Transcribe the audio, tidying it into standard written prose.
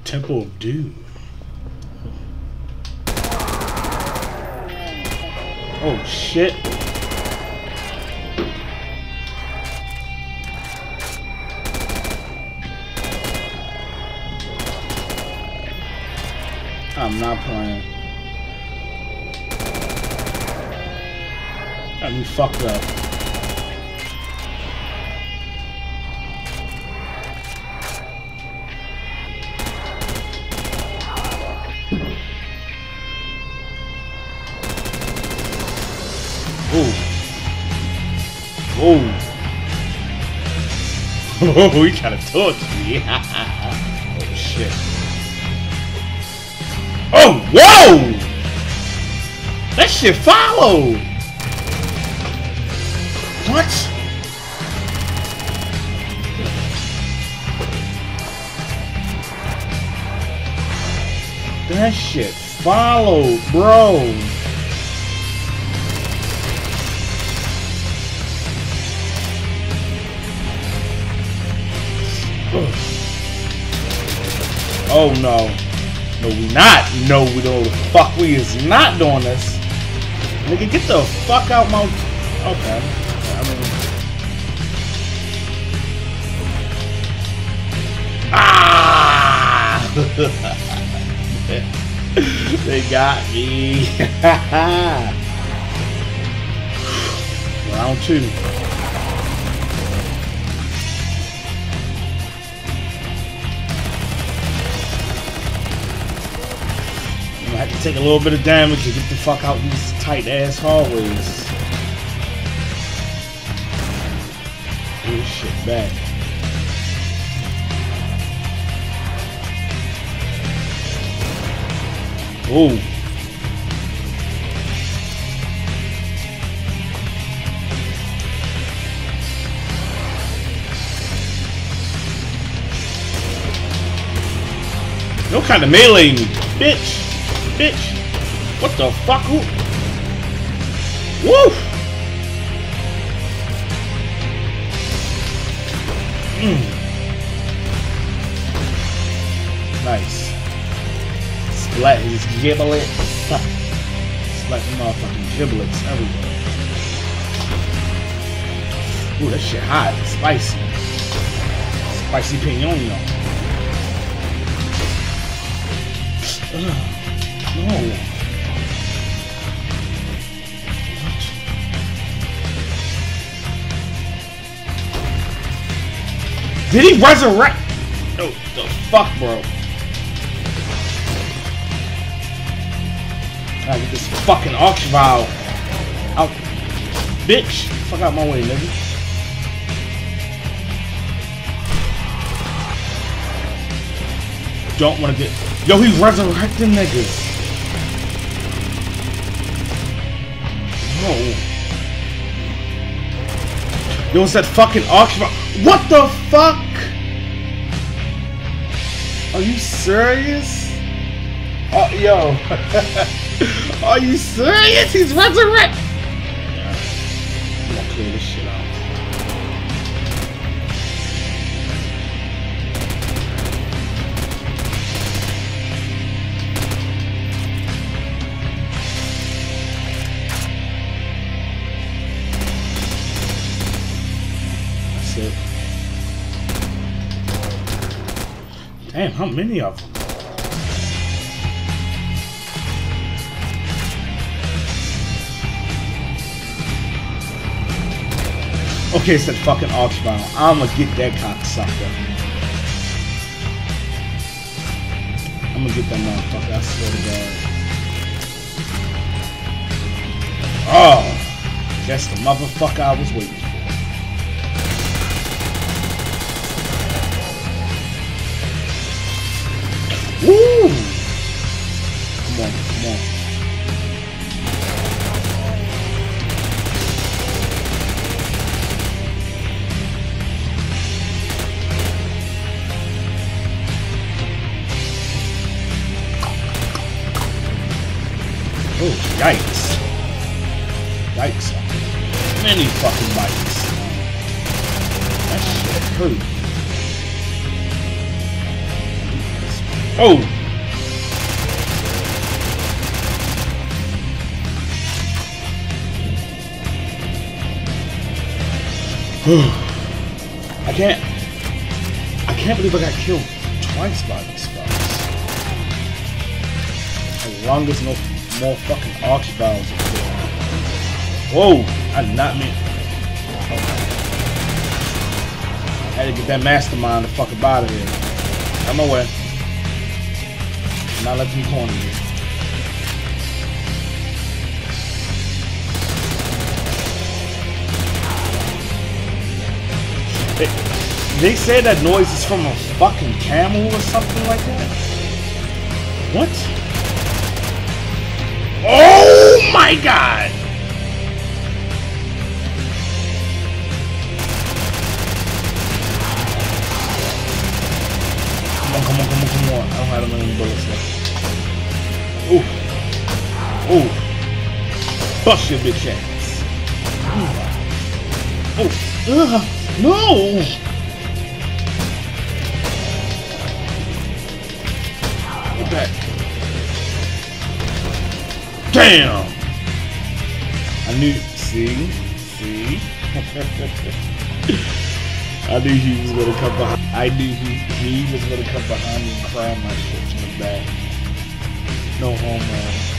Temple of Doom. Oh shit. I'm not playing. Got me fucked up. Oh. Oh, he kind of torched me. Oh shit. Oh, whoa! That shit followed! What? That shit followed, bro. Oh no. No, we not. No, we don't. The fuck, we is not doing this. Nigga, get the fuck out my. Okay. I mean. Ah! They got me. Round 2. I have to take a little bit of damage to get the fuck out these tight ass hallways. Get this shit back. Oh. No kind of melee me, bitch. Bitch. What the fuck? Woo! Nice. Splat his giblets. Splat the motherfucking giblets everywhere. Ooh, that shit hot. Spicy. Spicy piñón. No. What? Did he resurrect? Oh, the fuck, bro. I get this fucking auction vial out. Bitch. Fuck out my way, nigga. Don't want to get. Yo, he's resurrecting niggas. Yo, it's that fucking auction. What the fuck? Are you serious? Oh, yo. Are you serious? He's resurrected. I'm gonna clear this shit out. Damn, how many of them? Okay, it's that fucking auction vial. I'ma get that cocksucker. I'ma get that motherfucker, I swear to God. Oh! That's the motherfucker I was waiting for. Woo! Come on, come on. Oh, yikes. Yikes. Many fucking bites. That shit hurt. Oh! I can't believe I got killed twice by these fuckers. As long as no more fucking archviles are killed. Whoa! I did not mean. Okay. I had to get that mastermind the fuck up out of here. Out my way. Not let them corner me. They say that noise is from a fucking camel or something like that. What? Oh my god! Come on. I don't have enough bullets left. Ooh. Bust your bitch ass. No! Get back. Damn! I knew, see? I knew he was gonna come behind. I knew he was gonna come behind me and cry my shit from the back. No homo.